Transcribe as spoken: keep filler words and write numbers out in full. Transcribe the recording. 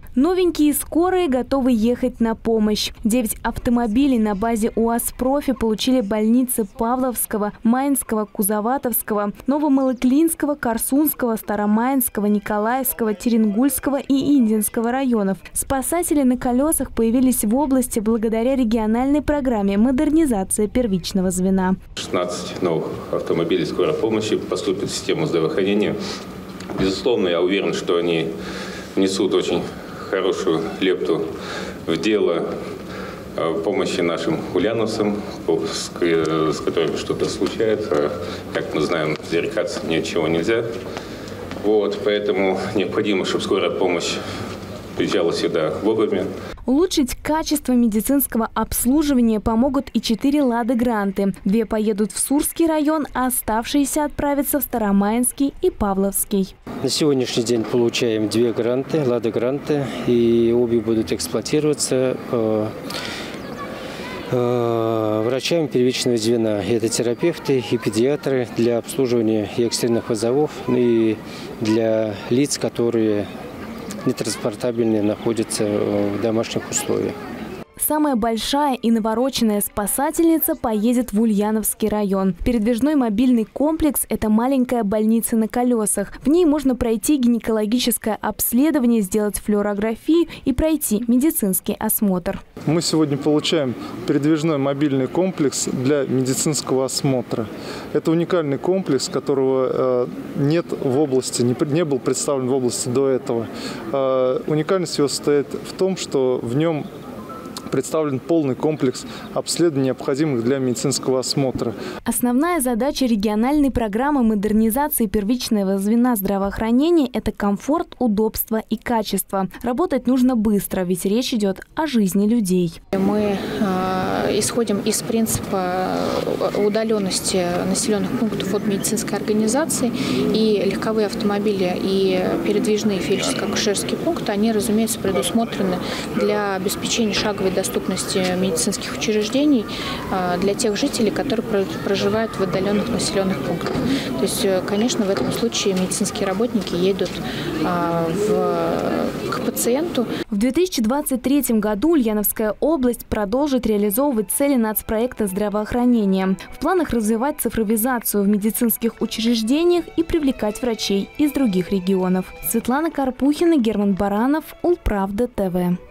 Новенькие скорые готовы ехать на помощь. Девять автомобилей на базе УАЗ-Профи получили больницы Павловского, Маинского, Кузоватовского, Новомалыклинского, Корсунского, Старомаинского, Николаевского, Теренгульского и Индинского районов. Спасатели на колесах появились в области благодаря региональной программе модернизации первичного звена. шестнадцать новых автомобилей скорой помощи поступят в систему здравоохранения. Безусловно, я уверен, что они внесут очень хорошую лепту в дело помощи нашим ульяновцам, с которыми что-то случается. Как мы знаем, зарекаться ничего нельзя. Вот, поэтому необходимо, чтобы скорая помощь приезжала сюда вовремя. Улучшить качество медицинского обслуживания помогут и четыре «Лады-Гранты». Две поедут в Сурский район, а оставшиеся отправятся в Старомаинский и Павловский. На сегодняшний день получаем две гранты, «Лады-Гранты», и обе будут эксплуатироваться э, э, врачами первичного звена. Это терапевты и педиатры для обслуживания и экстренных вызовов, и для лиц, которые нетранспортабельные, находятся в домашних условиях. Самая большая и навороченная спасательница поедет в Ульяновский район. Передвижной мобильный комплекс – это маленькая больница на колесах. В ней можно пройти гинекологическое обследование, сделать флюорографию и пройти медицинский осмотр. Мы сегодня получаем передвижной мобильный комплекс для медицинского осмотра. Это уникальный комплекс, которого нет в области, не был представлен в области до этого. Уникальность его состоит в том, что в нем представлен полный комплекс обследований, необходимых для медицинского осмотра. Основная задача региональной программы модернизации первичного звена здравоохранения – это комфорт, удобство и качество. Работать нужно быстро, ведь речь идет о жизни людей. Мы э, исходим из принципа удаленности населенных пунктов от медицинской организации, и легковые автомобили и передвижные фельдшерско-акушерские пункты, они, разумеется, предусмотрены для обеспечения шаговой доступности медицинских учреждений для тех жителей, которые проживают в отдаленных населенных пунктах. То есть, конечно, в этом случае медицинские работники едут в, к пациенту. В две тысячи двадцать третьем году Ульяновская область продолжит реализовывать цели нацпроекта здравоохранения. В планах развивать цифровизацию в медицинских учреждениях и привлекать врачей из других регионов. Светлана Карпухина, Герман Баранов, Улправда ТВ.